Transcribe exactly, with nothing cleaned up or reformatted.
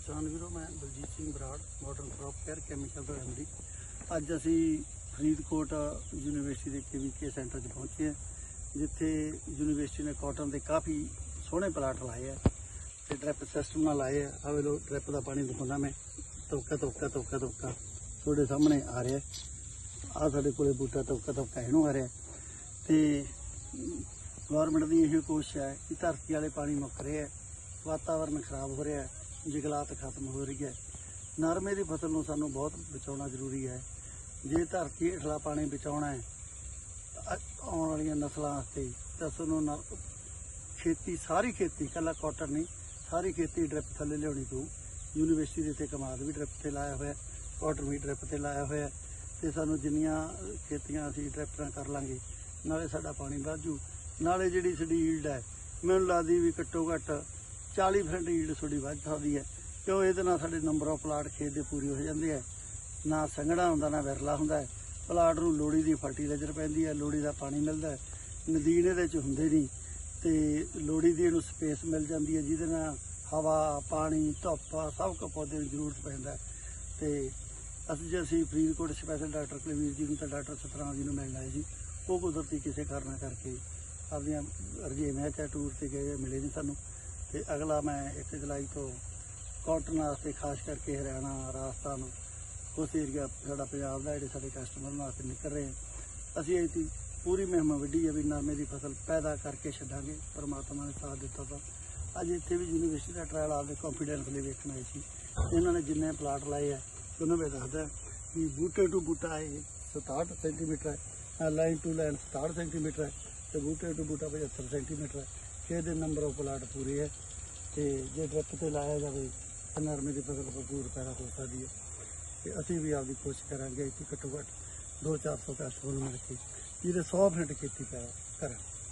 किसान वीरों, मैं Baljit Singh Brar modern crop care chemical तो एम डी। अज असी फरीदकोट यूनीवर्सिटी के के वी के सेंटर च पहुँचे हैं, जिथे यूनीवर्सिटी ने कॉटन के काफ़ी सोहने प्लाट लाए है तो ड्रिप सिस्टम ना लाए है। आ लो ड्रिप का पानी दिखाना मैं, तबका तबका तबका तबका थोड़े सामने आ रहा है। आ साढ़े को बूटा तबका तबका इनू आ रहा है। तो गौरमेंट की यही कोशिश है कि धरती वाले पानी मुक रहे हैं, वातावरण खराब हो रहा है, जंगलात खत्म हो रही है। नरमे की फसल को सानू बहुत बचाना जरूरी है। जे धरती हेठला पानी बचाना है आने वाली नस्लों वास्ते तो सानू न खेती सारी खेती कला कॉटन नहीं सारी खेती ड्रिप थले लियानी पऊ। यूनीवर्सिटी के इतने कमाल भी ड्रिप से लाया हुआ, कॉटन भी ड्रिप से लाया हुआ। तो सानू जिन्नियां खेतियां असीं ड्रिप नाल कर लांगे नाले साडा पानी वाजू, नाले जिहड़ी साडी ईल्ड है मैनूं लगदी भी घट्टो घट्ट चाली परसेंट ईल्ड थोड़ी वध सकदी है, क्यों ये साढ़े नंबर ऑफ प्लाट खेत के पूरे हो जाते हैं। ना संघड़ा होंदा ना विरला होंदा है। प्लाट नूं लोड़ी की फर्टीलाइजर पैंदी है, लोड़ी का पानी मिलता है, नदीन इहदे च हुंदे नहीं तो लोड़ी की इहनूं स्पेस मिल जाती है, जिहदे नाल हवा पानी धुप्प सब कुछ पौधे की जरूरत पैंदा है। तो असीं जे असीं फरीदकोट स्पैशल डॉक्टर कुलवीर जी नूं ते डॉक्टर सतराम जी नूं मिलण आए जी, वो कुदरती किसी कारण करके अपनियां रजेवियां चाहे टूर से गए मिले नहीं सानूं। तो अगला मैं एक जुलाई तो कॉटन वास्ते खास करके हरियाणा राजस्थान उस एरिया साडा पंजाब दा जिहड़े साडे कस्टमर वास्ते निकल रहे हैं। असीं इहदी पूरी मुहिम वड्डी है भी नरमे की फसल पैदा करके छड्डांगे। परमात्मा ने साथ दिता था। अज इत्थे भी यूनीवर्सिटी का ट्रायल आपके कॉन्फिडेंस लिए वेखण आए सी। इन्होंने जिन्ने प्लाट लाए है उन्होंने मैं दसदा कि बूटे टू बूटा है सताहठ सेंटीमीटर है, लाइन टू लाइन सताहठ सेंटीमीटर है, तो बूटे टू बूटा पचहत्तर सेंटीमीटर है। कि नंबर ऑफ प्लाट पूरे है। तो जे ड्रिप से लाया जाए तो नरमे की फसल भरपूर पैदा हो सकती है। तो असी भी आपकी कोशिश करांगे कि घट्टो घट्ट दो चार सौ कस्टमर मिल के जिहदे सौ परसेंट खेती पैदा करें।